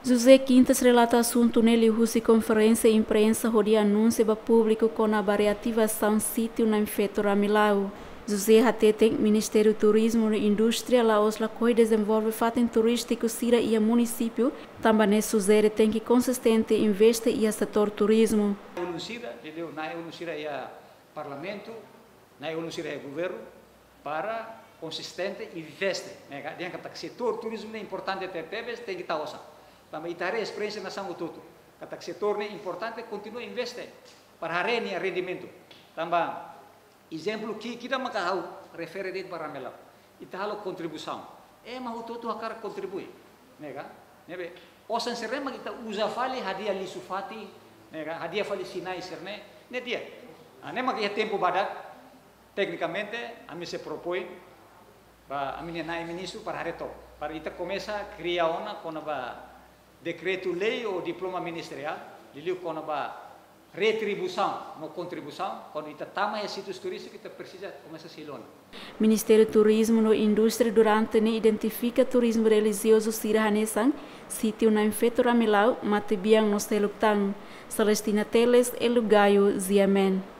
José Quintas relata assunto nele husi conferência e imprensa onde anuncia para público com a reativação sítio na Infetora Milau. José Hatete, Ministério do Turismo e Indústria, lá os lacoi desenvolve fatem turístico sira e a município, também nesse José tem que consistente investe e a setor turismo. Na é parlamento, na é governo para consistente investe. Dentro do setor turismo é importante ter pebes tem que estar osa. Também ter experiência na São Tuto. O setor é importante continua a investir para a rendimento. Também exemplo que kita makahau refere para Melau. Ita halo contribuição. Mas o todo akar contribui, nega. Nebe. Osan serema kita usa fali hadiah lisufati, nega. Hadiah fali sinai serne, ne dia. Nema que tempo badak. Tecnicamente, a mim se propõe para a minha nai ministro para hareto. Para ita começa a criar uma com a decreto-lei ou diploma ministerial, liliu com a retribuição, uma contribuição, quando está tama sítios turísticos, kita precisa começar a silon. Ministério do Turismo e Indústria durante ne identifica turismo religioso sirahanesang, sítio na Infetora Milau, mate biang no selutang. Celestina Teles, Elugaio, Ziamen.